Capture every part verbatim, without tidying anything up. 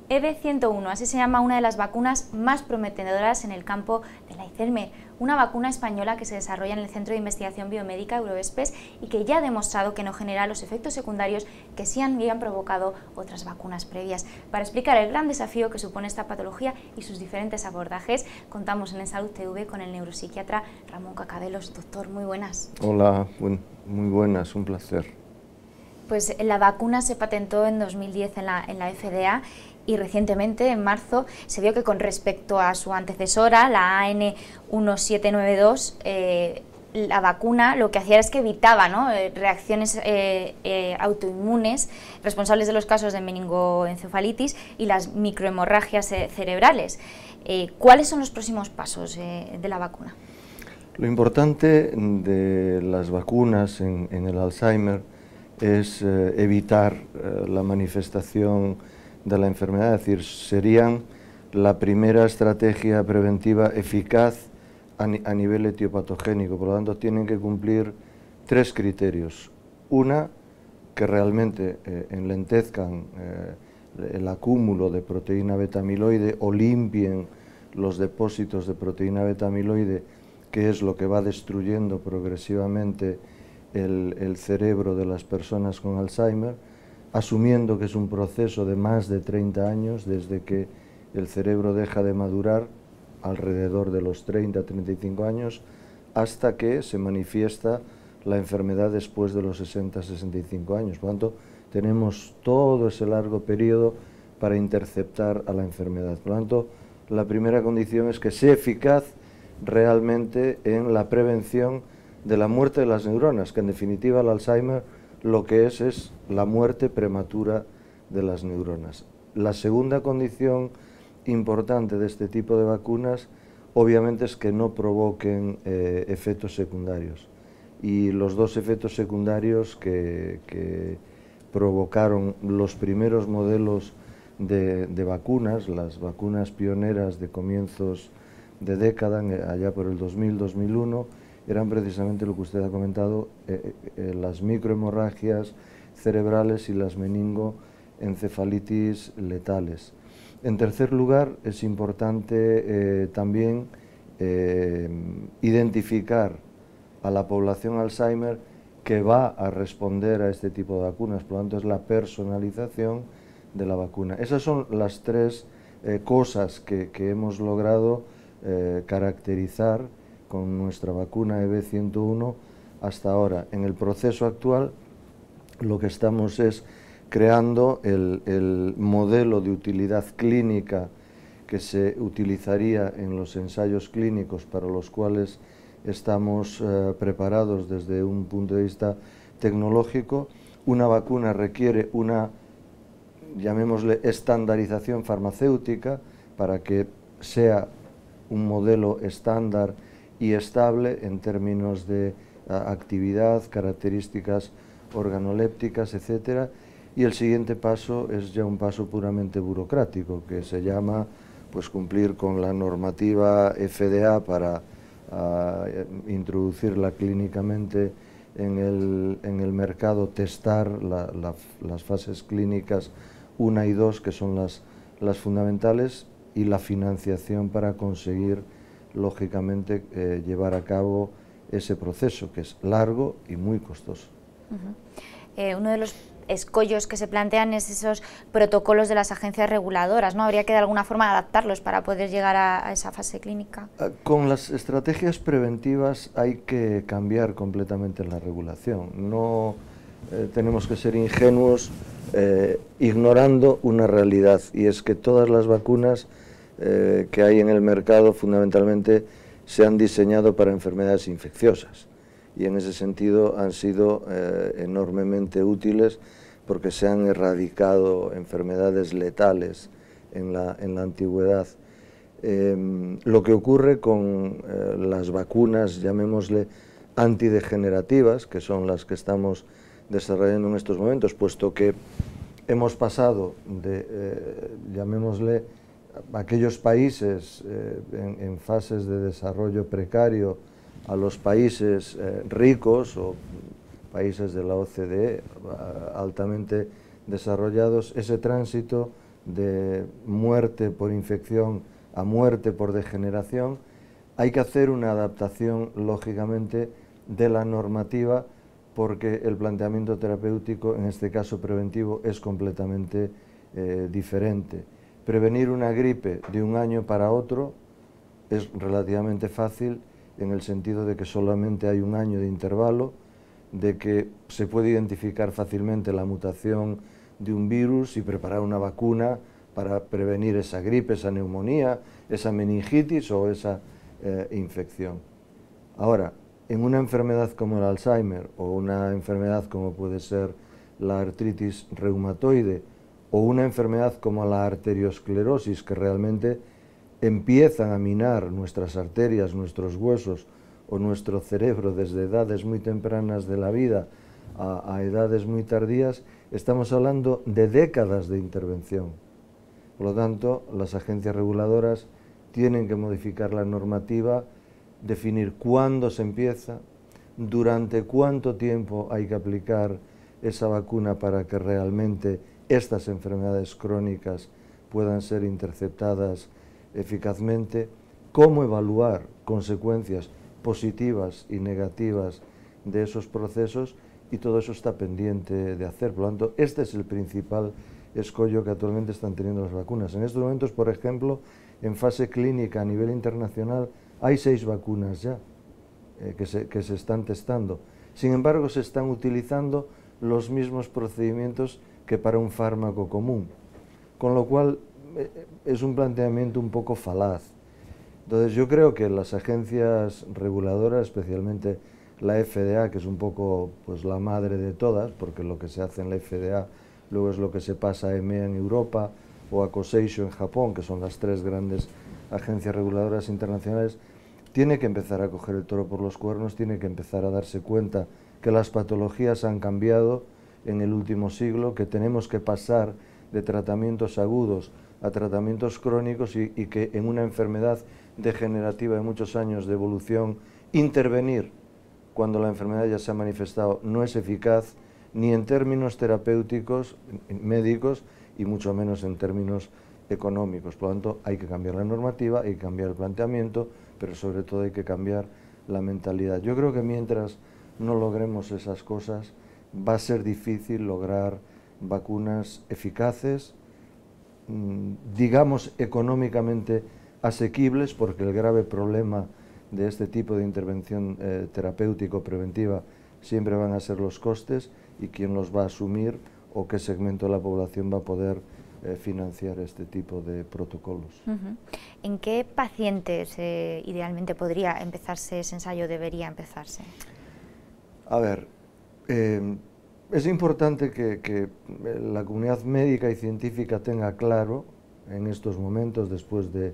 E B ciento uno, así se llama una de las vacunas más prometedoras en el campo del Alzheimer, una vacuna española que se desarrolla en el Centro de Investigación Biomédica Euroespes y que ya ha demostrado que no genera los efectos secundarios que sí han, han provocado otras vacunas previas. Para explicar el gran desafío que supone esta patología y sus diferentes abordajes, contamos en Salud T V con el neuropsiquiatra Ramón Cacabelos. Doctor, muy buenas. Hola, muy buenas, un placer. Pues la vacuna se patentó en dos mil diez en la, en la F D A y recientemente, en marzo, se vio que con respecto a su antecesora, la A N uno siete nueve dos, eh, la vacuna lo que hacía es que evitaba, ¿no?, reacciones eh, eh, autoinmunes responsables de los casos de meningoencefalitis y las microhemorragias eh, cerebrales. Eh, ¿Cuáles son los próximos pasos eh, de la vacuna? Lo importante de las vacunas en, en el Alzheimer es eh, evitar eh, la manifestación de la enfermedad, es decir, serían la primera estrategia preventiva eficaz a, ni, a nivel etiopatogénico. Por lo tanto, tienen que cumplir tres criterios. Una, que realmente eh, enlentezcan eh, el acúmulo de proteína beta-amiloide o limpien los depósitos de proteína beta-amiloide, que es lo que va destruyendo progresivamente el, el cerebro de las personas con Alzheimer, asumiendo que es un proceso de más de treinta años, desde que el cerebro deja de madurar, alrededor de los treinta a treinta y cinco años, hasta que se manifiesta la enfermedad después de los sesenta a sesenta y cinco años. Por lo tanto, tenemos todo ese largo periodo para interceptar a la enfermedad. Por lo tanto, la primera condición es que sea eficaz realmente en la prevención de la muerte de las neuronas, que en definitiva el Alzheimer lo que es es la muerte prematura de las neuronas. La segunda condición importante de este tipo de vacunas obviamente es que no provoquen eh, efectos secundarios, y los dos efectos secundarios que, que provocaron los primeros modelos de, de vacunas, las vacunas pioneras de comienzos de década, allá por el dos mil, dos mil uno, eran precisamente lo que usted ha comentado, eh, eh, las microhemorragias cerebrales y las meningoencefalitis letales. En tercer lugar, es importante eh, también eh, identificar a la población Alzheimer que va a responder a este tipo de vacunas, por lo tanto es la personalización de la vacuna. Esas son las tres eh, cosas que, que hemos logrado eh, caracterizar con nuestra vacuna E B ciento uno hasta ahora. En el proceso actual lo que estamos es creando el, el modelo de utilidad clínica que se utilizaría en los ensayos clínicos, para los cuales estamos eh, preparados desde un punto de vista tecnológico. Una vacuna requiere una, llamémosle, estandarización farmacéutica para que sea un modelo estándar y estable en términos de uh, actividad, características organolépticas, etcétera. Y el siguiente paso es ya un paso puramente burocrático, que se llama pues cumplir con la normativa F D A para uh, introducirla clínicamente en el, en el mercado, testar la, la, las fases clínicas una y dos, que son las, las fundamentales, y la financiación para conseguir lógicamente eh, llevar a cabo ese proceso, que es largo y muy costoso. Uh-huh. eh, uno de los escollos que se plantean es esos protocolos de las agencias reguladoras, ¿no? Habría que de alguna forma adaptarlos para poder llegar a, a esa fase clínica. Con las estrategias preventivas hay que cambiar completamente la regulación. No eh, tenemos que ser ingenuos eh, ignorando una realidad, y es que todas las vacunas Eh, que hay en el mercado fundamentalmente se han diseñado para enfermedades infecciosas, y en ese sentido han sido eh, enormemente útiles porque se han erradicado enfermedades letales en la, en la antigüedad. Eh, lo que ocurre con eh, las vacunas, llamémosle antidegenerativas, que son las que estamos desarrollando en estos momentos, puesto que hemos pasado de, eh, llamémosle, aquellos países eh, en, en fases de desarrollo precario a los países eh, ricos o países de la O C D E altamente desarrollados, ese tránsito de muerte por infección a muerte por degeneración, hay que hacer una adaptación, lógicamente, de la normativa, porque el planteamiento terapéutico, en este caso preventivo, es completamente eh, diferente. Prevenir una gripe de un año para otro es relativamente fácil, en el sentido de que solamente hay un año de intervalo, de que se puede identificar fácilmente la mutación de un virus y preparar una vacuna para prevenir esa gripe, esa neumonía, esa meningitis o esa eh, infección. Ahora, en una enfermedad como el Alzheimer o una enfermedad como puede ser la artritis reumatoide o una enfermedad como la arteriosclerosis, que realmente empiezan a minar nuestras arterias, nuestros huesos o nuestro cerebro desde edades muy tempranas de la vida a, a edades muy tardías, estamos hablando de décadas de intervención. Por lo tanto, las agencias reguladoras tienen que modificar la normativa, definir cuándo se empieza, durante cuánto tiempo hay que aplicar esa vacuna para que realmente estas enfermedades crónicas puedan ser interceptadas eficazmente, cómo evaluar consecuencias positivas y negativas de esos procesos, y todo eso está pendiente de hacer. Por lo tanto, este es el principal escollo que actualmente están teniendo las vacunas. En estos momentos, por ejemplo, en fase clínica a nivel internacional hay seis vacunas ya eh, que, se, que se están testando. Sin embargo, se están utilizando los mismos procedimientos que para un fármaco común, con lo cual eh, es un planteamiento un poco falaz. Entonces yo creo que las agencias reguladoras, especialmente la F D A, que es un poco pues, la madre de todas, porque lo que se hace en la F D A luego es lo que se pasa a E M E A en Europa o a Koseisho en Japón, que son las tres grandes agencias reguladoras internacionales, tiene que empezar a coger el toro por los cuernos, tiene que empezar a darse cuenta que las patologías han cambiado en el último siglo, que tenemos que pasar de tratamientos agudos a tratamientos crónicos y, y que en una enfermedad degenerativa de muchos años de evolución, intervenir cuando la enfermedad ya se ha manifestado no es eficaz, ni en términos terapéuticos, médicos, y mucho menos en términos económicos. Por lo tanto, hay que cambiar la normativa, hay que cambiar el planteamiento, pero sobre todo hay que cambiar la mentalidad. Yo creo que mientras no logremos esas cosas, va a ser difícil lograr vacunas eficaces, digamos económicamente asequibles, porque el grave problema de este tipo de intervención eh, terapéutico preventiva siempre van a ser los costes, y quién los va a asumir o qué segmento de la población va a poder eh, financiar este tipo de protocolos. Uh-huh. ¿En qué pacientes eh, idealmente podría empezarse ese ensayo, debería empezarse? A ver, eh, es importante que, que la comunidad médica y científica tenga claro en estos momentos, después de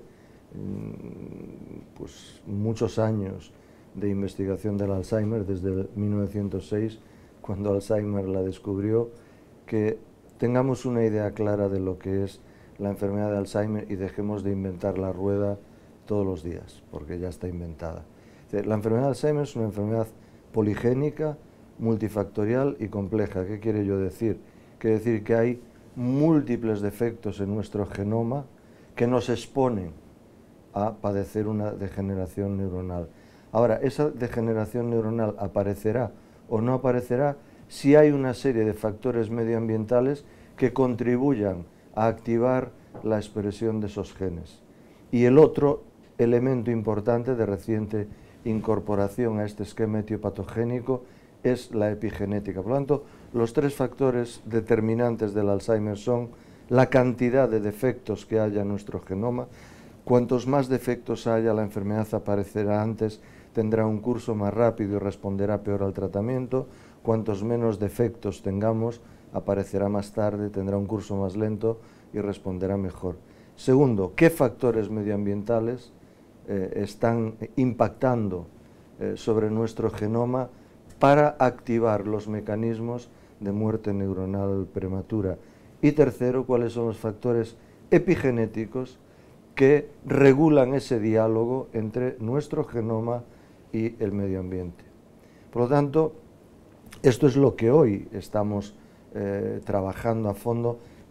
pues, muchos años de investigación del Alzheimer, desde mil novecientos seis, cuando Alzheimer la descubrió, que tengamos una idea clara de lo que es la enfermedad de Alzheimer y dejemos de inventar la rueda todos los días, porque ya está inventada. La enfermedad de Alzheimer es una enfermedad poligénica, multifactorial y compleja. ¿Qué quiere yo decir? Quiere decir que hay múltiples defectos en nuestro genoma que nos exponen a padecer una degeneración neuronal. Ahora, esa degeneración neuronal aparecerá o no aparecerá si hay una serie de factores medioambientales que contribuyan a activar la expresión de esos genes. Y el otro elemento importante de reciente incorporación a este esquema etiopatogénico es la epigenética. Por lo tanto, los tres factores determinantes del Alzheimer son la cantidad de defectos que haya en nuestro genoma. Cuantos más defectos haya, la enfermedad aparecerá antes, tendrá un curso más rápido y responderá peor al tratamiento. Cuantos menos defectos tengamos, aparecerá más tarde, tendrá un curso más lento y responderá mejor. Segundo, ¿qué factores medioambientales eh, están impactando eh, sobre nuestro genoma para activar los mecanismos de muerte neuronal prematura? Y tercero, ¿cuáles son los factores epigenéticos que regulan ese diálogo entre nuestro genoma y el medio ambiente? Por lo tanto, esto es lo que hoy estamos eh, trabajando a fondo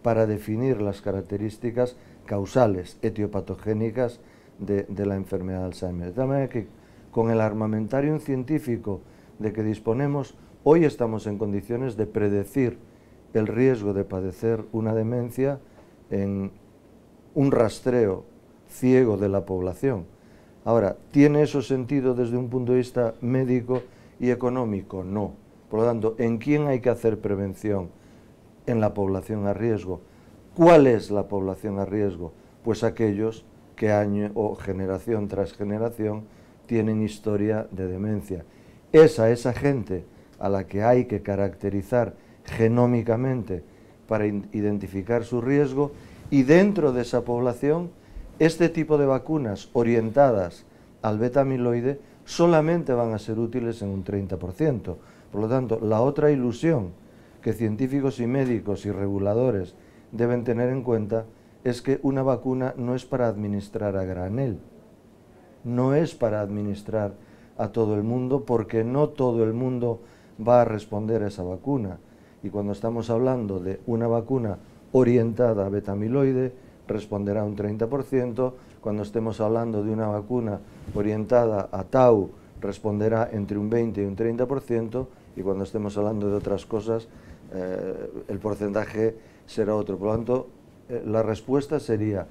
para definir las características causales, etiopatogénicas de, de la enfermedad de Alzheimer. De tal manera que con el armamentario científico de que disponemos, hoy estamos en condiciones de predecir el riesgo de padecer una demencia en un rastreo ciego de la población. Ahora, ¿tiene eso sentido desde un punto de vista médico y económico? No. Por lo tanto, ¿en quién hay que hacer prevención? En la población a riesgo. ¿Cuál es la población a riesgo? Pues aquellos que año o generación tras generación tienen historia de demencia. Es a esa gente a la que hay que caracterizar genómicamente para identificar su riesgo, y dentro de esa población este tipo de vacunas orientadas al beta-amiloide solamente van a ser útiles en un treinta por ciento. Por lo tanto, la otra ilusión que científicos y médicos y reguladores deben tener en cuenta es que una vacuna no es para administrar a granel, no es para administrar a todo el mundo, porque no todo el mundo va a responder a esa vacuna. Y cuando estamos hablando de una vacuna orientada a beta-amiloide, responderá un treinta por ciento, cuando estemos hablando de una vacuna orientada a tau, responderá entre un veinte y un treinta por ciento, y cuando estemos hablando de otras cosas, eh, el porcentaje será otro. Por lo tanto, eh, la respuesta sería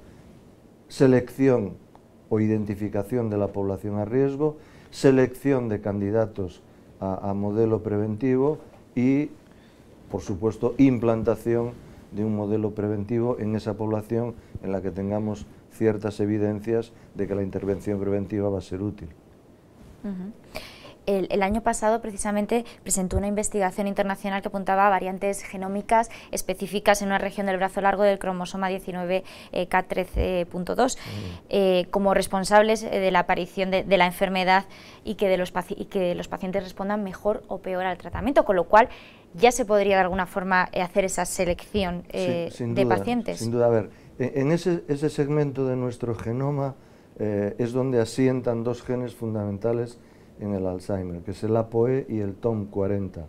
selección o identificación de la población a riesgo, selección de candidatos a, a modelo preventivo y, por supuesto, implantación de un modelo preventivo en esa población en la que tengamos ciertas evidencias de que la intervención preventiva va a ser útil. Uh-huh. El, el año pasado, precisamente, presentó una investigación internacional que apuntaba a variantes genómicas específicas en una región del brazo largo del cromosoma diecinueve K trece punto dos uh-huh. eh, como responsables de la aparición de, de la enfermedad y que, de los y que los pacientes respondan mejor o peor al tratamiento, con lo cual ya se podría de alguna forma hacer esa selección eh, sí, sin de duda, pacientes. Sin duda, a ver, en ese, ese segmento de nuestro genoma eh, es donde asientan dos genes fundamentales en el Alzheimer, que es el A P O E y el T O M cuarenta.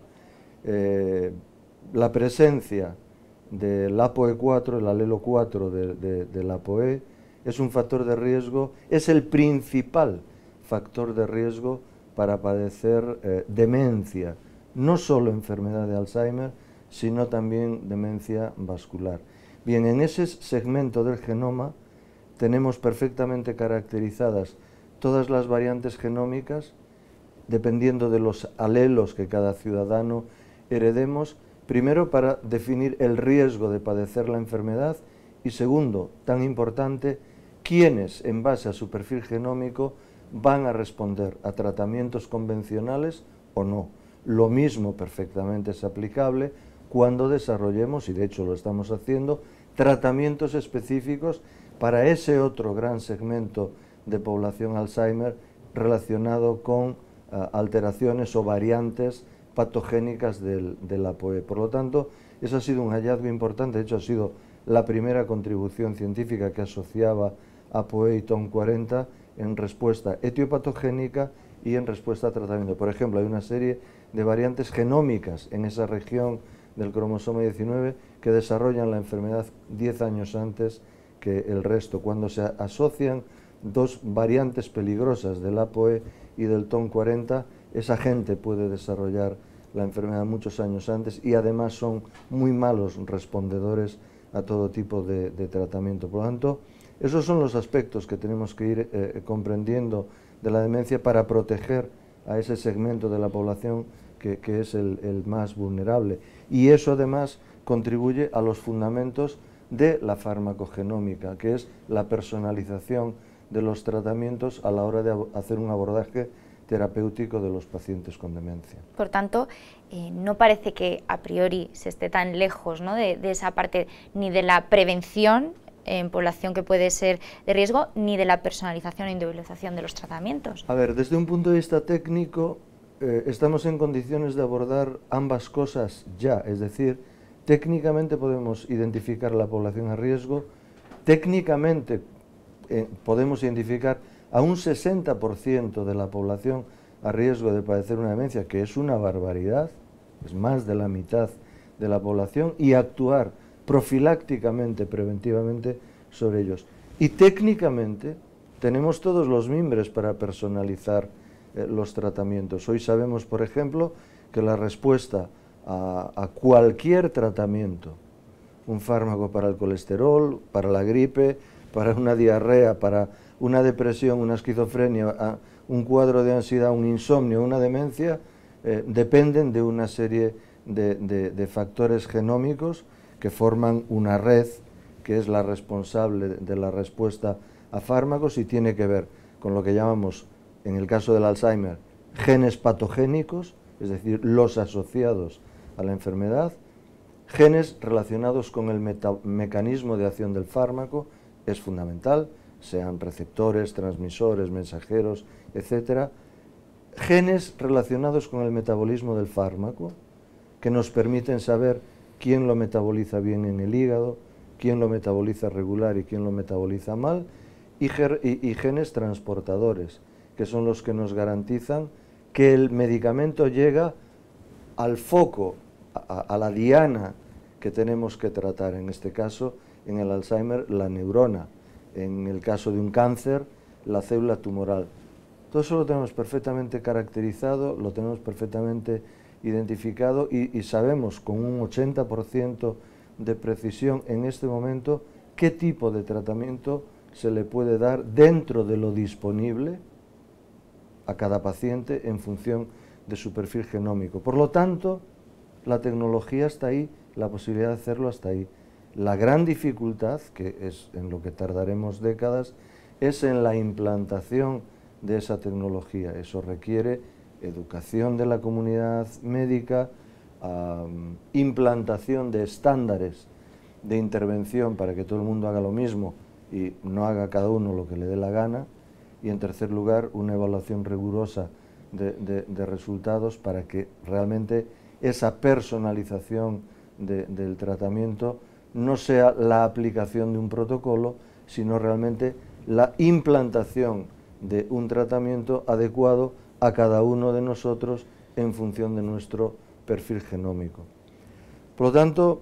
Eh, la presencia del A P O E cuatro, el alelo cuatro de, de, del A P O E, es un factor de riesgo, es el principal factor de riesgo para padecer eh, demencia, no solo enfermedad de Alzheimer, sino también demencia vascular. Bien, en ese segmento del genoma tenemos perfectamente caracterizadas todas las variantes genómicas, dependiendo de los alelos que cada ciudadano heredemos, primero para definir el riesgo de padecer la enfermedad y segundo, tan importante, quiénes en base a su perfil genómico van a responder a tratamientos convencionales o no. Lo mismo perfectamente es aplicable cuando desarrollemos, y de hecho lo estamos haciendo, tratamientos específicos para ese otro gran segmento de población Alzheimer relacionado con uh, alteraciones o variantes patogénicas del, del A P O E. Por lo tanto, eso ha sido un hallazgo importante, de hecho ha sido la primera contribución científica que asociaba A P O E y T O M cuarenta en respuesta etiopatogénica y en respuesta a tratamiento. Por ejemplo, hay una serie de variantes genómicas en esa región del cromosoma diecinueve que desarrollan la enfermedad diez años antes que el resto. Cuando se asocian dos variantes peligrosas del A P O E y del T O M cuarenta, esa gente puede desarrollar la enfermedad muchos años antes y además son muy malos respondedores a todo tipo de, de tratamiento. Por lo tanto, esos son los aspectos que tenemos que ir eh, comprendiendo de la demencia para proteger a ese segmento de la población que, que es el, el más vulnerable. Y eso además contribuye a los fundamentos de la farmacogenómica, que es la personalización de los tratamientos a la hora de hacer un abordaje terapéutico de los pacientes con demencia. Por tanto, eh, no parece que a priori se esté tan lejos, ¿no?, de, de esa parte ni de la prevención en población que puede ser de riesgo, ni de la personalización e individualización de los tratamientos. A ver, desde un punto de vista técnico, eh, estamos en condiciones de abordar ambas cosas ya, es decir, técnicamente podemos identificar la población a riesgo, técnicamente eh, podemos identificar a un sesenta por ciento de la población a riesgo de padecer una demencia, que es una barbaridad, es más de la mitad de la población, y actuar profilácticamente, preventivamente sobre ellos. Y técnicamente tenemos todos los mimbres para personalizar eh, los tratamientos. Hoy sabemos, por ejemplo, que la respuesta a, a cualquier tratamiento, un fármaco para el colesterol, para la gripe, para una diarrea, para una depresión, una esquizofrenia, un cuadro de ansiedad, un insomnio, una demencia, eh, dependen de una serie de, de, de factores genómicos que forman una red que es la responsable de la respuesta a fármacos y tiene que ver con lo que llamamos, en el caso del Alzheimer, genes patogénicos, es decir, los asociados a la enfermedad, genes relacionados con el mecanismo de acción del fármaco, es fundamental, sean receptores, transmisores, mensajeros, etcétera, genes relacionados con el metabolismo del fármaco, que nos permiten saber quién lo metaboliza bien en el hígado, quién lo metaboliza regular y quién lo metaboliza mal, y, y, y genes transportadores, que son los que nos garantizan que el medicamento llega al foco, a, a la diana que tenemos que tratar, en este caso, en el Alzheimer, la neurona, en el caso de un cáncer, la célula tumoral. Todo eso lo tenemos perfectamente caracterizado, lo tenemos perfectamente identificado y, y sabemos con un ochenta por ciento de precisión en este momento qué tipo de tratamiento se le puede dar dentro de lo disponible a cada paciente en función de su perfil genómico. Por lo tanto, la tecnología está ahí, la posibilidad de hacerlo está ahí. La gran dificultad, que es en lo que tardaremos décadas, es en la implantación de esa tecnología. Eso requiere educación de la comunidad médica, um, implantación de estándares de intervención para que todo el mundo haga lo mismo y no haga cada uno lo que le dé la gana, y en tercer lugar una evaluación rigurosa de, de, de resultados para que realmente esa personalización de, del tratamiento no sea la aplicación de un protocolo, sino realmente la implantación de un tratamiento adecuado a cada uno de nosotros en función de nuestro perfil genómico. Por lo tanto,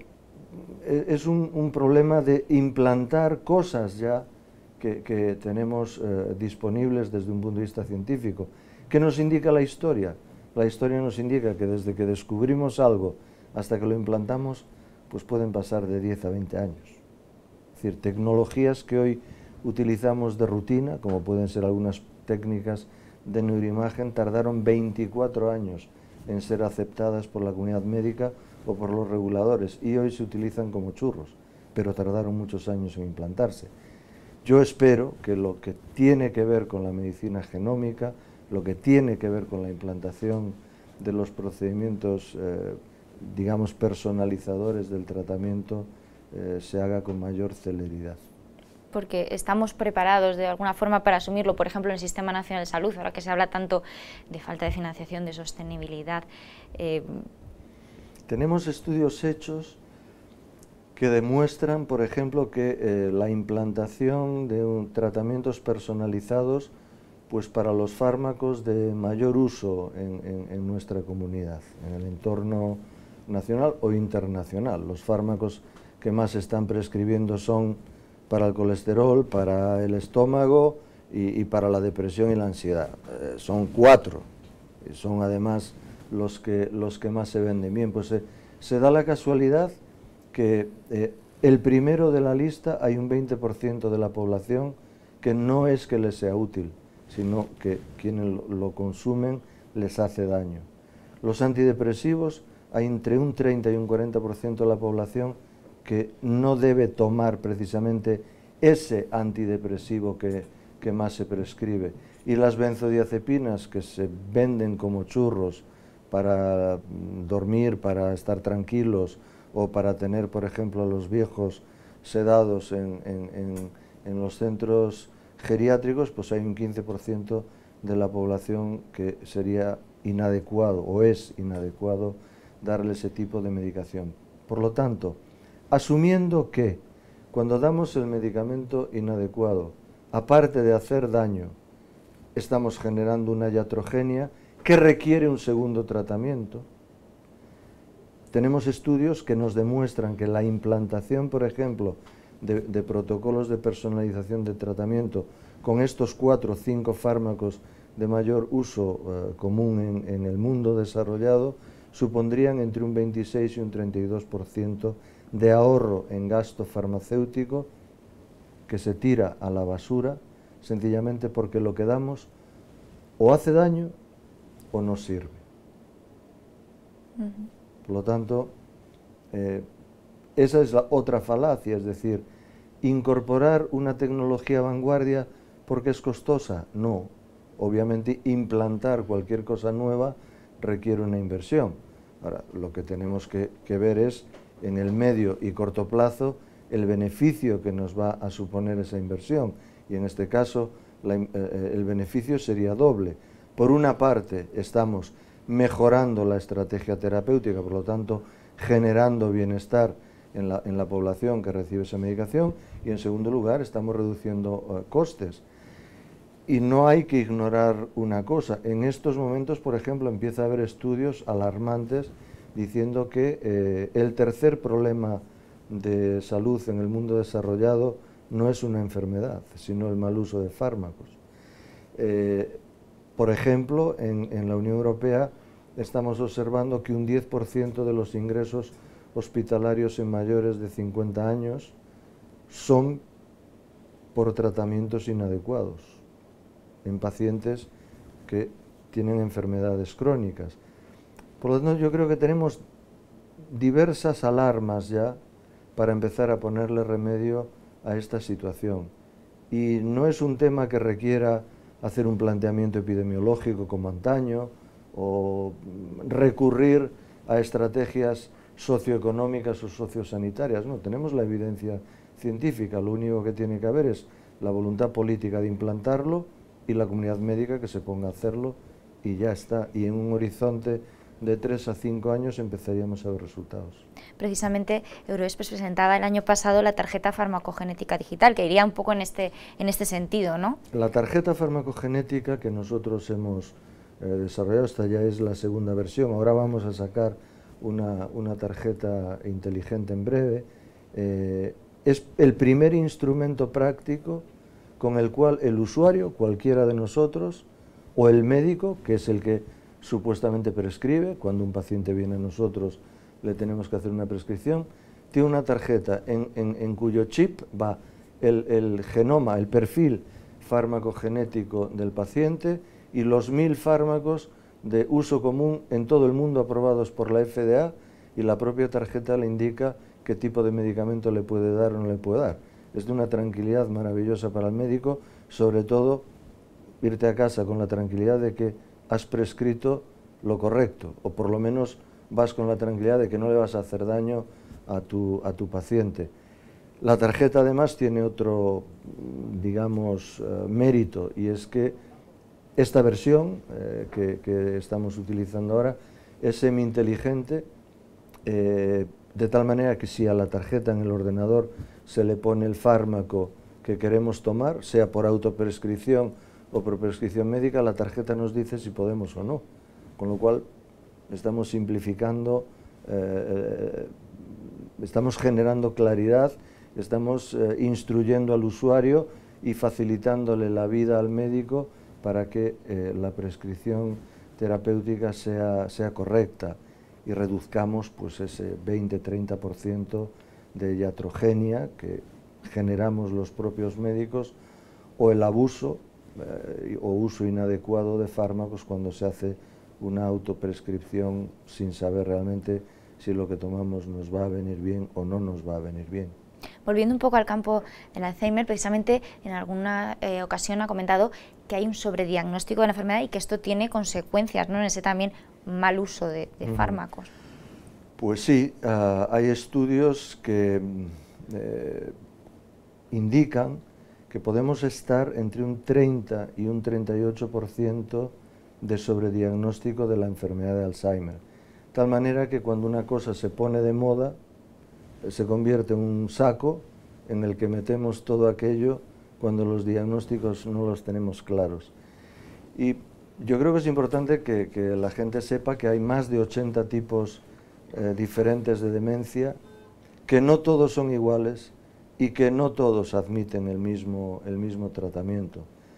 es un, un problema de implantar cosas ya que, que tenemos eh, disponibles desde un punto de vista científico. ¿Qué nos indica la historia? La historia nos indica que desde que descubrimos algo hasta que lo implantamos, pues pueden pasar de diez a veinte años. Es decir, tecnologías que hoy utilizamos de rutina, como pueden ser algunas técnicas de neuroimagen, tardaron veinticuatro años en ser aceptadas por la comunidad médica o por los reguladores, y hoy se utilizan como churros, pero tardaron muchos años en implantarse. Yo espero que lo que tiene que ver con la medicina genómica, lo que tiene que ver con la implantación de los procedimientos, eh, digamos, personalizadores del tratamiento, eh, se haga con mayor celeridad. Porque estamos preparados de alguna forma para asumirlo, por ejemplo, en el Sistema Nacional de Salud, ahora que se habla tanto de falta de financiación, de sostenibilidad. Eh... Tenemos estudios hechos que demuestran, por ejemplo, que eh, la implantación de un, tratamientos personalizados, pues para los fármacos de mayor uso en, en, en nuestra comunidad, en el entorno nacional o internacional. Los fármacos que más se están prescribiendo son para el colesterol, para el estómago y, y para la depresión y la ansiedad. Eh, son cuatro, y son además los que, los que más se venden. Bien, pues eh, se da la casualidad que eh, el primero de la lista hay un veinte por ciento de la población que no es que les sea útil, sino que quienes lo, lo consumen les hace daño. Los antidepresivos, hay entre un treinta y un cuarenta por ciento de la población que no debe tomar precisamente ese antidepresivo que, que más se prescribe. Y las benzodiazepinas, que se venden como churros para dormir, para estar tranquilos, o para tener, por ejemplo, a los viejos sedados en, en, en, en los centros geriátricos, pues hay un quince por ciento de la población que sería inadecuado, o es inadecuado, darle ese tipo de medicación. Por lo tanto, asumiendo que cuando damos el medicamento inadecuado, aparte de hacer daño, estamos generando una iatrogenia que requiere un segundo tratamiento, tenemos estudios que nos demuestran que la implantación, por ejemplo, de, de protocolos de personalización de tratamiento con estos cuatro o cinco fármacos de mayor uso eh, común en, en el mundo desarrollado, supondrían entre un veintiséis y un treinta y dos por ciento de ahorro en gasto farmacéutico que se tira a la basura, sencillamente porque lo que damos o hace daño o no sirve. Uh-huh. Por lo tanto, eh, esa es la otra falacia, es decir, incorporar una tecnología vanguardia porque es costosa, no. Obviamente implantar cualquier cosa nueva requiere una inversión. Ahora, lo que tenemos que, que ver es, en el medio y corto plazo, el beneficio que nos va a suponer esa inversión. Y en este caso, la, eh, el beneficio sería doble. Por una parte, estamos mejorando la estrategia terapéutica, por lo tanto, generando bienestar en la, en la población que recibe esa medicación, y en segundo lugar, estamos reduciendo uh, costes. Y no hay que ignorar una cosa. En estos momentos, por ejemplo, empieza a haber estudios alarmantes diciendo que eh, el tercer problema de salud en el mundo desarrollado no es una enfermedad, sino el mal uso de fármacos. Eh, por ejemplo, en, en la Unión Europea estamos observando que un diez por ciento de los ingresos hospitalarios en mayores de cincuenta años son por tratamientos inadecuados en pacientes que tienen enfermedades crónicas. Por lo tanto, yo creo que tenemos diversas alarmas ya para empezar a ponerle remedio a esta situación. Y no es un tema que requiera hacer un planteamiento epidemiológico como antaño o recurrir a estrategias socioeconómicas o sociosanitarias. No, tenemos la evidencia científica, lo único que tiene que haber es la voluntad política de implantarlo y la comunidad médica que se ponga a hacerlo y ya está. Y en un horizonte de tres a cinco años empezaríamos a ver resultados. Precisamente Euroexpress presentaba el año pasado la tarjeta farmacogenética digital, que iría un poco en este, en este sentido, ¿no? La tarjeta farmacogenética que nosotros hemos eh, desarrollado, esta ya es la segunda versión, ahora vamos a sacar una, una tarjeta inteligente en breve, eh, es el primer instrumento práctico con el cual el usuario, cualquiera de nosotros, o el médico, que es el que supuestamente prescribe, cuando un paciente viene a nosotros le tenemos que hacer una prescripción, tiene una tarjeta en, en, en cuyo chip va el, el genoma, el perfil farmacogenético del paciente y los mil fármacos de uso común en todo el mundo aprobados por la F D A, y la propia tarjeta le indica qué tipo de medicamento le puede dar o no le puede dar. Es de una tranquilidad maravillosa para el médico, sobre todo irte a casa con la tranquilidad de que has prescrito lo correcto, o por lo menos vas con la tranquilidad de que no le vas a hacer daño a tu, a tu paciente. La tarjeta además tiene otro, digamos, uh, mérito, y es que esta versión eh, que, que estamos utilizando ahora es semi-inteligente, eh, de tal manera que si a la tarjeta en el ordenador se le pone el fármaco que queremos tomar, sea por autoprescripción o por prescripción médica, la tarjeta nos dice si podemos o no, con lo cual estamos simplificando, eh, estamos generando claridad, estamos eh, instruyendo al usuario y facilitándole la vida al médico para que eh, la prescripción terapéutica sea, sea correcta y reduzcamos pues, ese veinte a treinta por ciento de iatrogenia que generamos los propios médicos, o el abuso eh, o uso inadecuado de fármacos cuando se hace una autoprescripción sin saber realmente si lo que tomamos nos va a venir bien o no nos va a venir bien. Volviendo un poco al campo del Alzheimer, precisamente en alguna eh, ocasión ha comentado que hay un sobrediagnóstico de la enfermedad y que esto tiene consecuencias, ¿no?, en ese también mal uso de, de uh-huh. fármacos. Pues sí, uh, hay estudios que eh, indican que podemos estar entre un treinta y un treinta y ocho por ciento de sobrediagnóstico de la enfermedad de Alzheimer. De tal manera que cuando una cosa se pone de moda, se convierte en un saco en el que metemos todo aquello cuando los diagnósticos no los tenemos claros. Y yo creo que es importante que, que la gente sepa que hay más de ochenta tipos eh, diferentes de demencia, que no todos son iguales y que no todos admiten el mismo, el mismo tratamiento.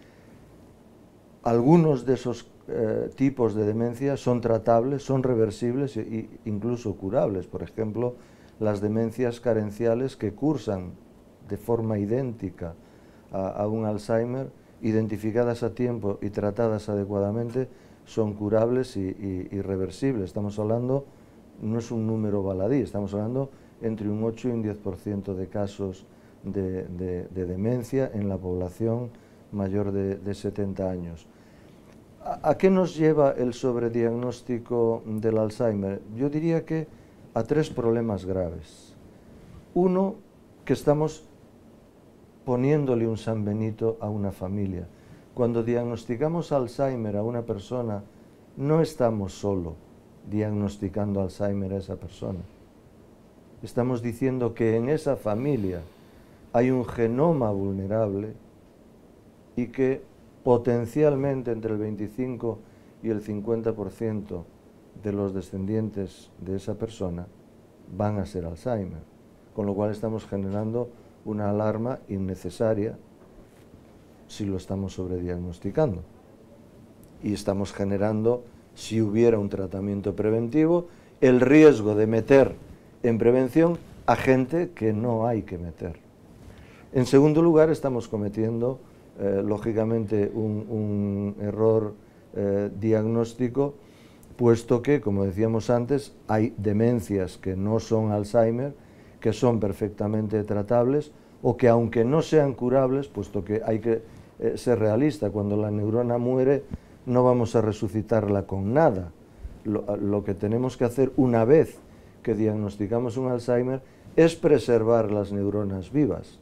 Algunos de esos eh, tipos de demencia son tratables, son reversibles e incluso curables. Por ejemplo, las demencias carenciales que cursan de forma idéntica a, a un Alzheimer, identificadas a tiempo y tratadas adecuadamente, son curables y, y, y reversibles. Estamos hablando, no es un número baladí, estamos hablando entre un ocho y un diez por ciento de casos de, de, de demencia en la población mayor de, de setenta años. ¿A, ¿A qué nos lleva el sobrediagnóstico del Alzheimer? Yo diría que a tres problemas graves. Uno, que estamos poniéndole un San Benito a una familia. Cuando diagnosticamos Alzheimer a una persona, no estamos solo diagnosticando Alzheimer a esa persona. Estamos diciendo que en esa familia hay un genoma vulnerable y que potencialmente entre el veinticinco y el cincuenta por ciento de los descendientes de esa persona van a ser Alzheimer, con lo cual estamos generando una alarma innecesaria si lo estamos sobrediagnosticando. Y estamos generando, si hubiera un tratamiento preventivo, el riesgo de meter en prevención a gente que no hay que meter. En segundo lugar, estamos cometiendo, eh, lógicamente, un, un error eh, diagnóstico, puesto que, como decíamos antes, hay demencias que no son Alzheimer, que son perfectamente tratables, o que aunque no sean curables, puesto que hay que eh, ser realista, cuando la neurona muere no vamos a resucitarla con nada. Lo, lo que tenemos que hacer una vez que diagnosticamos un Alzheimer es preservar las neuronas vivas,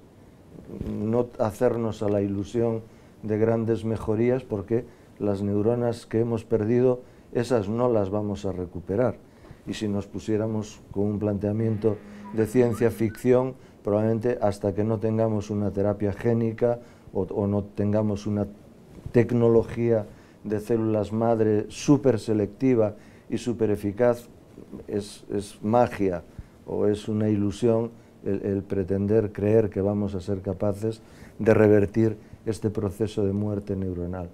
no hacernos a la ilusión de grandes mejorías, porque las neuronas que hemos perdido, esas no las vamos a recuperar. Y si nos pusiéramos con un planteamiento de ciencia ficción, probablemente hasta que no tengamos una terapia génica o, o no tengamos una tecnología de células madre súper selectiva y súper eficaz, es, es magia o es una ilusión el, el pretender creer que vamos a ser capaces de revertir este proceso de muerte neuronal.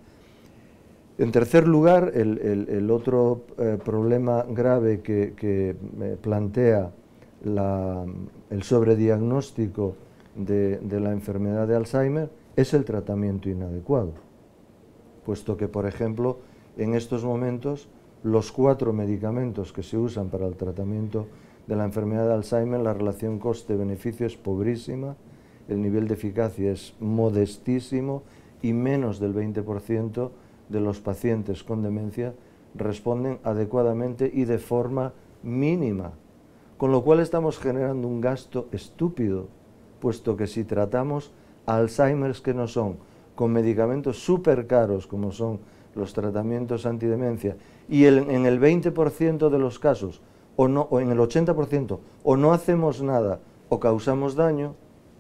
En tercer lugar, el, el, el otro eh, problema grave que, que me plantea la, el sobrediagnóstico de, de la enfermedad de Alzheimer es el tratamiento inadecuado, puesto que, por ejemplo, en estos momentos los cuatro medicamentos que se usan para el tratamiento de la enfermedad de Alzheimer, la relación coste-beneficio es pobrísima, el nivel de eficacia es modestísimo y menos del veinte por ciento de los pacientes con demencia responden adecuadamente y de forma mínima, con lo cual estamos generando un gasto estúpido, puesto que si tratamos Alzheimer's que no son, con medicamentos súper caros como son los tratamientos antidemencia, y el, en el veinte por ciento de los casos, o, no, o en el ochenta por ciento, o no hacemos nada o causamos daño,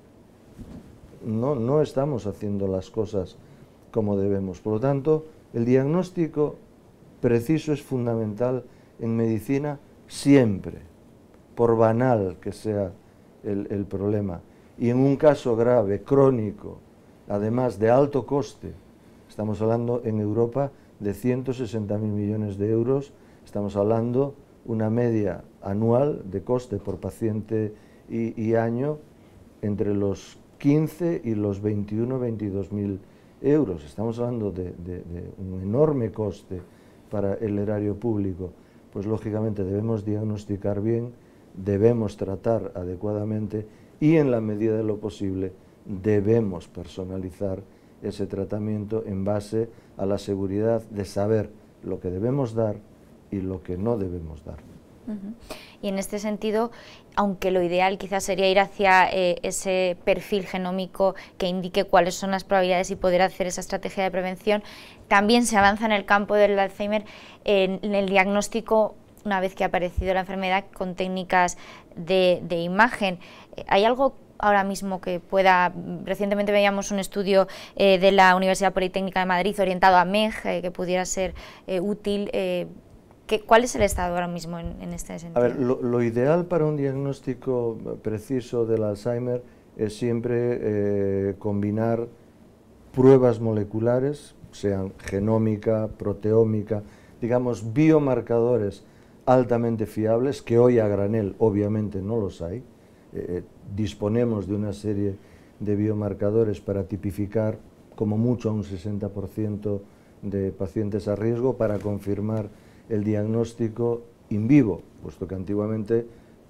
no, no estamos haciendo las cosas como debemos. Por lo tanto, el diagnóstico preciso es fundamental en medicina siempre, por banal que sea el, el problema. Y en un caso grave, crónico, además de alto coste, estamos hablando en Europa de ciento sesenta mil millones de euros, estamos hablando una media anual de coste por paciente y, y año entre los quince y los veintiuno, veintidós mil euros. Estamos hablando de, de, de un enorme coste para el erario público. Pues lógicamente debemos diagnosticar bien, debemos tratar adecuadamente y en la medida de lo posible debemos personalizar ese tratamiento en base a la seguridad de saber lo que debemos dar y lo que no debemos dar. Uh-huh. Y en este sentido, aunque lo ideal quizás sería ir hacia eh, ese perfil genómico que indique cuáles son las probabilidades y poder hacer esa estrategia de prevención, también se avanza en el campo del Alzheimer en, en el diagnóstico una vez que ha aparecido la enfermedad con técnicas de, de imagen. ¿Hay algo ahora mismo que pueda, recientemente veíamos un estudio eh, de la Universidad Politécnica de Madrid orientado a M E G, eh, que pudiera ser eh, útil, eh, ¿Qué, ¿Cuál es el estado ahora mismo en, en este sentido? A ver, lo, lo ideal para un diagnóstico preciso del Alzheimer es siempre eh, combinar pruebas moleculares, sean genómica, proteómica, digamos biomarcadores altamente fiables, que hoy a granel obviamente no los hay. Eh, disponemos de una serie de biomarcadores para tipificar como mucho a un sesenta por ciento de pacientes a riesgo para confirmar el diagnóstico in vivo, puesto que antiguamente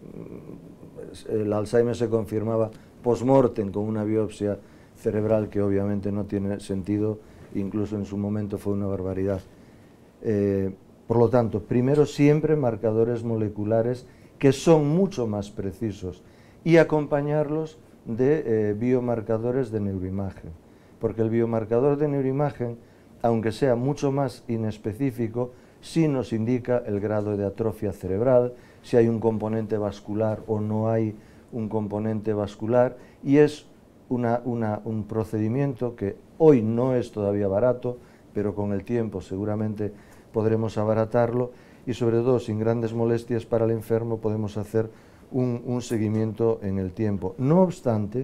el Alzheimer se confirmaba post-mortem con una biopsia cerebral que obviamente no tiene sentido, incluso en su momento fue una barbaridad. Eh, por lo tanto, primero siempre marcadores moleculares que son mucho más precisos y acompañarlos de eh, biomarcadores de neuroimagen, porque el biomarcador de neuroimagen, aunque sea mucho más inespecífico, sí nos indica el grado de atrofia cerebral, si hay un componente vascular o no hay un componente vascular, y es una, una, un procedimiento que hoy no es todavía barato, pero con el tiempo seguramente podremos abaratarlo, y sobre todo sin grandes molestias para el enfermo podemos hacer un, un seguimiento en el tiempo. No obstante,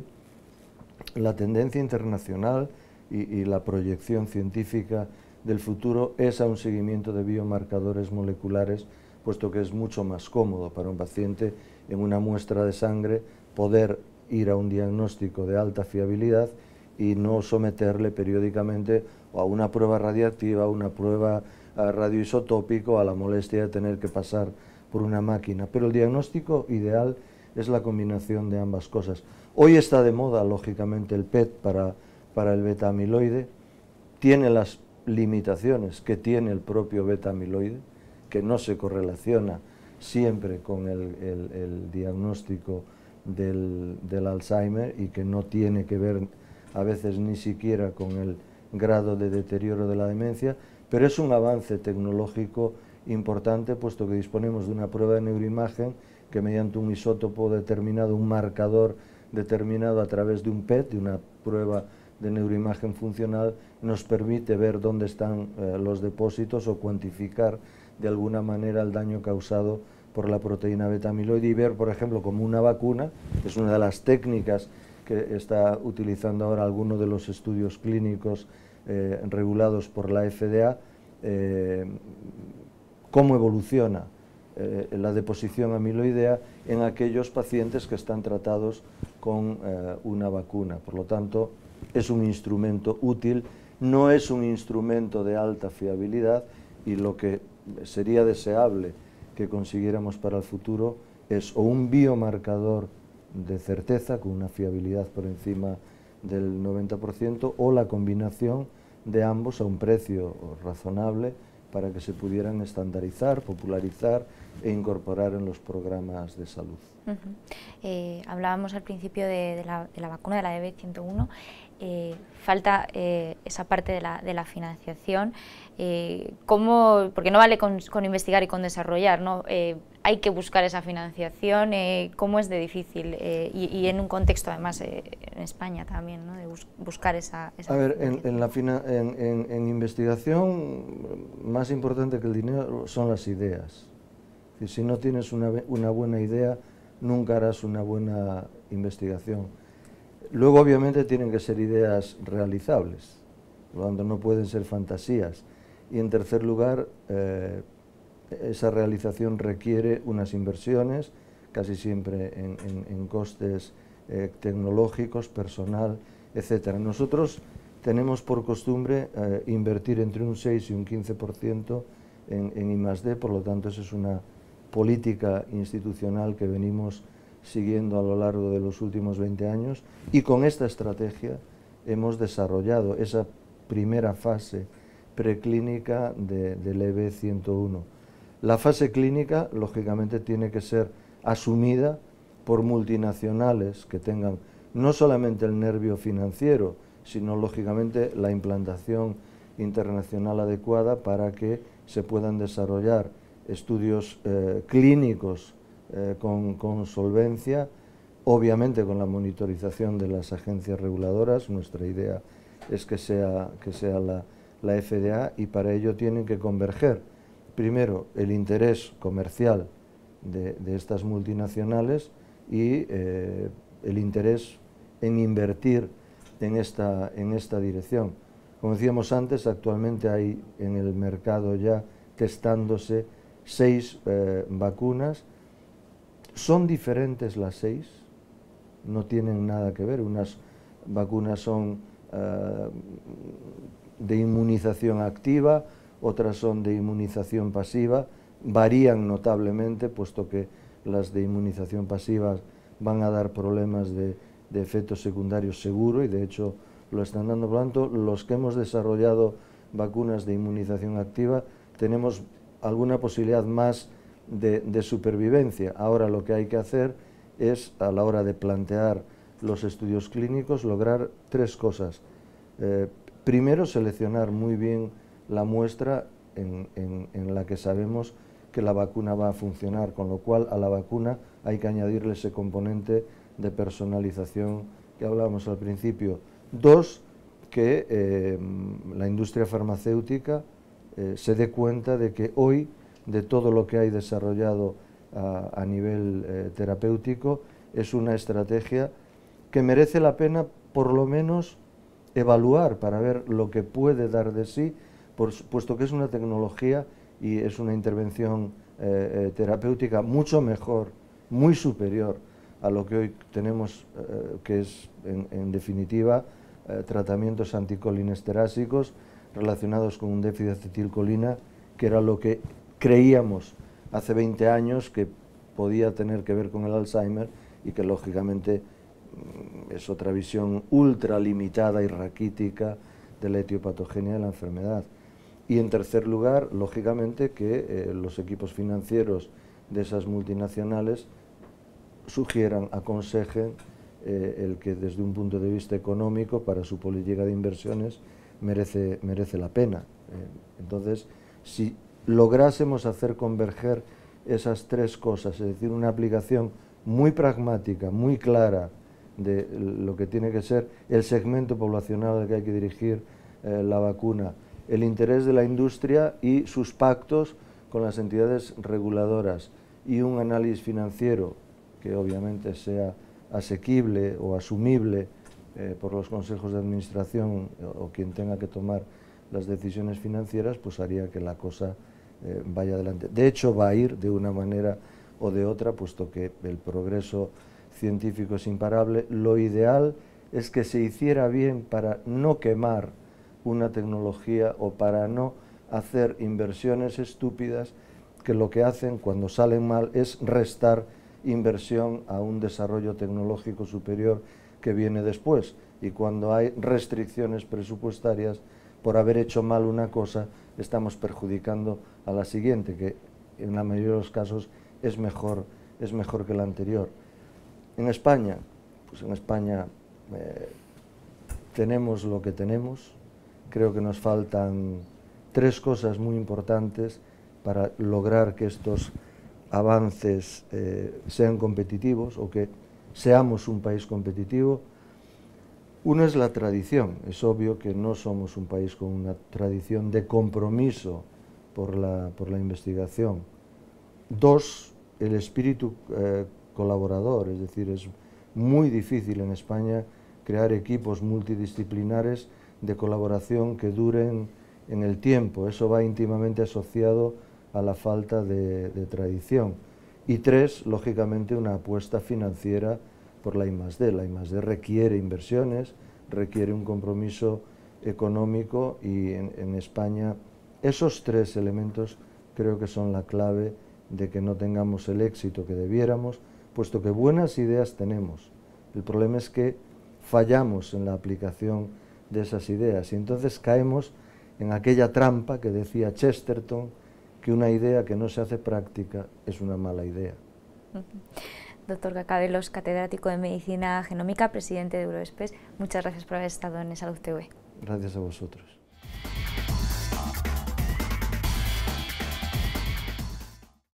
la tendencia internacional y, y la proyección científica del futuro es a un seguimiento de biomarcadores moleculares, puesto que es mucho más cómodo para un paciente en una muestra de sangre poder ir a un diagnóstico de alta fiabilidad y no someterle periódicamente a una prueba radiactiva, a una prueba radioisotópica, a la molestia de tener que pasar por una máquina. Pero el diagnóstico ideal es la combinación de ambas cosas. Hoy está de moda, lógicamente, el P E T para, para el beta-amiloide. Tiene las limitaciones que tiene el propio beta-amiloide, que no se correlaciona siempre con el, el, el diagnóstico del, del Alzheimer y que no tiene que ver a veces ni siquiera con el grado de deterioro de la demencia, pero es un avance tecnológico importante, puesto que disponemos de una prueba de neuroimagen que mediante un isótopo determinado, un marcador determinado a través de un P E T, de una prueba de neuroimagen funcional, nos permite ver dónde están eh, los depósitos o cuantificar de alguna manera el daño causado por la proteína beta-amiloide y ver, por ejemplo, como una vacuna, que es una de las técnicas que está utilizando ahora algunos de los estudios clínicos eh, regulados por la F D A, eh, cómo evoluciona eh, la deposición amiloidea en aquellos pacientes que están tratados con eh, una vacuna. Por lo tanto, es un instrumento útil, no es un instrumento de alta fiabilidad, y lo que sería deseable que consiguiéramos para el futuro es o un biomarcador de certeza con una fiabilidad por encima del noventa por ciento o la combinación de ambos a un precio razonable para que se pudieran estandarizar, popularizar e incorporar en los programas de salud. Uh-huh. eh, hablábamos al principio de, de, la, de la vacuna de la E B ciento uno, eh, falta eh, esa parte de la, de la financiación, eh, ¿cómo, porque no vale con, con investigar y con desarrollar, ¿no? Eh, hay que buscar esa financiación, eh, ¿cómo es de difícil? Eh, y, y en un contexto además eh, en España también, ¿no? De bus buscar esa, esa A ver, en, en, la fina en, en, en investigación, más importante que el dinero son las ideas. Es decir, si no tienes una, una buena idea, nunca harás una buena investigación. Luego, obviamente, tienen que ser ideas realizables, por lo tanto, no pueden ser fantasías. Y, en tercer lugar, eh, esa realización requiere unas inversiones, casi siempre en, en, en costes eh, tecnológicos, personal, etcétera. Nosotros tenemos por costumbre eh, invertir entre un seis y un quince por ciento en, en I más D, por lo tanto, eso es una política institucional que venimos siguiendo a lo largo de los últimos veinte años, y con esta estrategia hemos desarrollado esa primera fase preclínica de, del E B ciento uno. La fase clínica, lógicamente, tiene que ser asumida por multinacionales que tengan no solamente el nervio financiero, sino, lógicamente, la implantación internacional adecuada para que se puedan desarrollar estudios eh, clínicos eh, con, con solvencia, obviamente con la monitorización de las agencias reguladoras. Nuestra idea es que sea, que sea la, la F D A, y para ello tienen que converger primero, el interés comercial de, de estas multinacionales y eh, el interés en invertir en esta, en esta dirección. Como decíamos antes, actualmente hay en el mercado ya testándose seis eh, vacunas. Son diferentes las seis, no tienen nada que ver. Unas vacunas son eh, de inmunización activa, otras son de inmunización pasiva, varían notablemente, puesto que las de inmunización pasiva van a dar problemas de, de efectos secundarios seguro, y de hecho lo están dando. Por lo tanto, los que hemos desarrollado vacunas de inmunización activa tenemos alguna posibilidad más de, de supervivencia. Ahora lo que hay que hacer es, a la hora de plantear los estudios clínicos, lograr tres cosas. Eh, primero, seleccionar muy bien la muestra en, en, en la que sabemos que la vacuna va a funcionar, con lo cual a la vacuna hay que añadirle ese componente de personalización que hablábamos al principio. Dos, que eh, la industria farmacéutica eh, se dé cuenta de que hoy, de todo lo que hay desarrollado a, a nivel eh, terapéutico, es una estrategia que merece la pena por lo menos evaluar para ver lo que puede dar de sí, por, puesto que es una tecnología y es una intervención eh, eh, terapéutica mucho mejor, muy superior a lo que hoy tenemos, eh, que es en, en definitiva eh, tratamientos anticolinesterásicos relacionados con un déficit de acetilcolina, que era lo que creíamos hace veinte años que podía tener que ver con el Alzheimer, y que lógicamente es otra visión ultra limitada y raquítica de la etiopatogenia de la enfermedad. Y en tercer lugar, lógicamente, que eh, los equipos financieros de esas multinacionales sugieran, aconsejen eh, el que desde un punto de vista económico, para su política de inversiones, merece, merece la pena. Eh, entonces, si lográsemos hacer converger esas tres cosas, es decir, una aplicación muy pragmática, muy clara de lo que tiene que ser el segmento poblacional al que hay que dirigir eh, la vacuna, el interés de la industria y sus pactos con las entidades reguladoras, y un análisis financiero que obviamente sea asequible o asumible eh, por los consejos de administración o, o quien tenga que tomar las decisiones financieras, pues haría que la cosa eh, vaya adelante. De hecho, va a ir de una manera o de otra, puesto que el progreso científico es imparable. Lo ideal es que se hiciera bien para no quemar una tecnología o para no hacer inversiones estúpidas que lo que hacen cuando salen mal es restar inversión a un desarrollo tecnológico superior que viene después. Y cuando hay restricciones presupuestarias por haber hecho mal una cosa, estamos perjudicando a la siguiente, que en la mayoría de los casos es mejor, es mejor que la anterior. En España, pues en España eh, tenemos lo que tenemos. Creo que nos faltan tres cosas muy importantes para lograr que estos avances eh, sean competitivos, o que seamos un país competitivo. Uno es la tradición. Es obvio que no somos un país con una tradición de compromiso por la, por la investigación. Dos, el espíritu eh, colaborador, es decir, es muy difícil en España crear equipos multidisciplinares de colaboración que duren en el tiempo. Eso va íntimamente asociado a la falta de, de tradición. Y tres, lógicamente, una apuesta financiera por la I más D. La I más D requiere inversiones, requiere un compromiso económico, y en, en España esos tres elementos creo que son la clave de que no tengamos el éxito que debiéramos, puesto que buenas ideas tenemos. El problema es que fallamos en la aplicación de esas ideas, y entonces caemos en aquella trampa que decía Chesterton, que una idea que no se hace práctica es una mala idea. Doctor Cacabelos, catedrático de Medicina Genómica, presidente de Euroespes, muchas gracias por haber estado en Salud T V. Gracias a vosotros.